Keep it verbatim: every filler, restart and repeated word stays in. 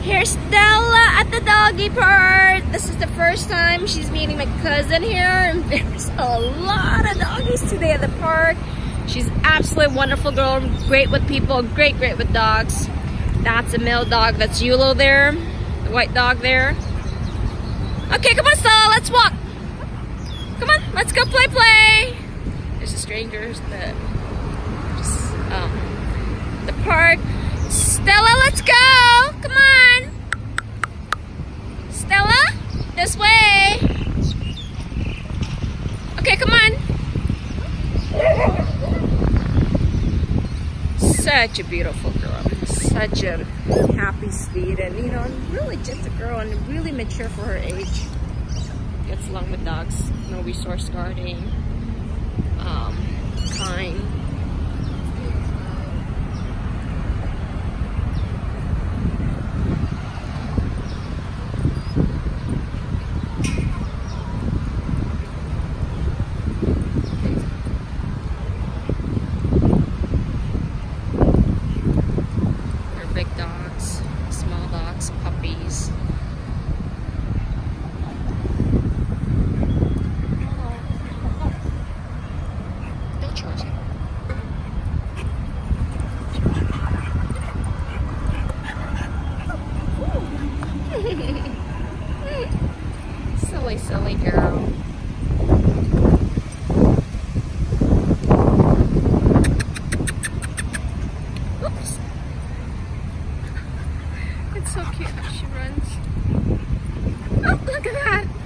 Here's Stella at the doggy park. This is the first time she's meeting my cousin here, and there's a lot of doggies today at the park. She's absolutely wonderful girl, great with people, great, great with dogs. That's a male dog. That's Yulo there, the white dog there. Okay, come on, Stella, let's walk. Come on, let's go play, play. There's the strangers that just um, the park. Stella, let's go. Come on. Stella, this way. Okay, come on. Such a beautiful girl. Such a happy, sweet, and you know, really just a girl and really mature for her age. Gets along with dogs. No resource guarding. Um, kind. Big dogs, small dogs, puppies. Don't charge it. Silly, silly girl. Oops. It's so cute how she runs. Oh, look at that.